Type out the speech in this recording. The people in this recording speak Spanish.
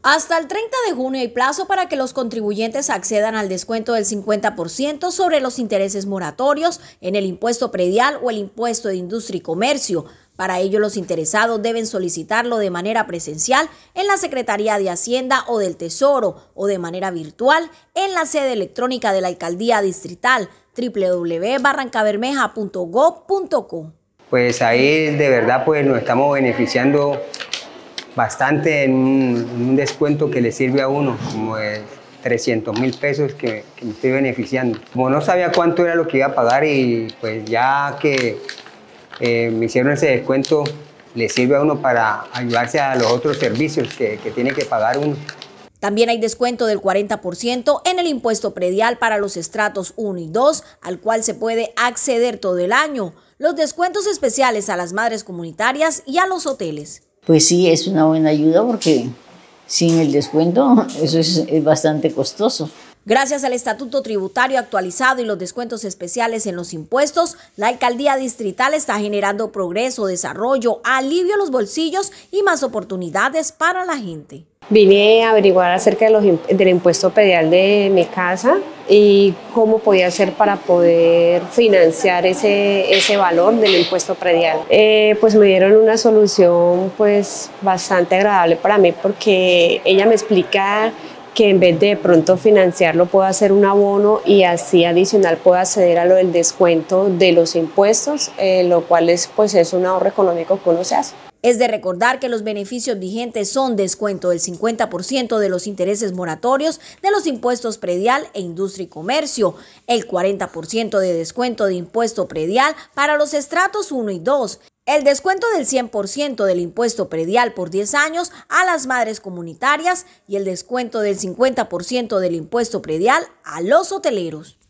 Hasta el 30 de junio hay plazo para que los contribuyentes accedan al descuento del 50% sobre los intereses moratorios en el impuesto predial o el impuesto de industria y comercio. Para ello, los interesados deben solicitarlo de manera presencial en la Secretaría de Hacienda o del Tesoro o de manera virtual en la sede electrónica de la Alcaldía Distrital www.barrancabermeja.gov.co. Pues ahí de verdad pues nos estamos beneficiando bastante en un descuento que le sirve a uno, como de 300.000 pesos que me estoy beneficiando. Como no sabía cuánto era lo que iba a pagar y pues ya que me hicieron ese descuento, le sirve a uno para ayudarse a los otros servicios que tiene que pagar uno. También hay descuento del 40% en el impuesto predial para los estratos 1 y 2, al cual se puede acceder todo el año. Los descuentos especiales a las madres comunitarias y a los hoteles. Pues sí, es una buena ayuda porque sin el descuento eso es bastante costoso. Gracias al estatuto tributario actualizado y los descuentos especiales en los impuestos, la alcaldía distrital está generando progreso, desarrollo, alivio a los bolsillos y más oportunidades para la gente. Vine a averiguar acerca del impuesto predial de mi casa y cómo podía hacer para poder financiar ese valor del impuesto predial. Pues me dieron una solución pues bastante agradable para mí porque ella me explica que en vez de pronto financiarlo puedo hacer un abono y así adicional puedo acceder a lo del descuento de los impuestos, lo cual es un ahorro económico que uno se hace. Es de recordar que los beneficios vigentes son descuento del 50% de los intereses moratorios de los impuestos predial e industria y comercio, el 40% de descuento de impuesto predial para los estratos 1 y 2, el descuento del 100% del impuesto predial por 10 años a las madres comunitarias y el descuento del 50% del impuesto predial a los hoteleros.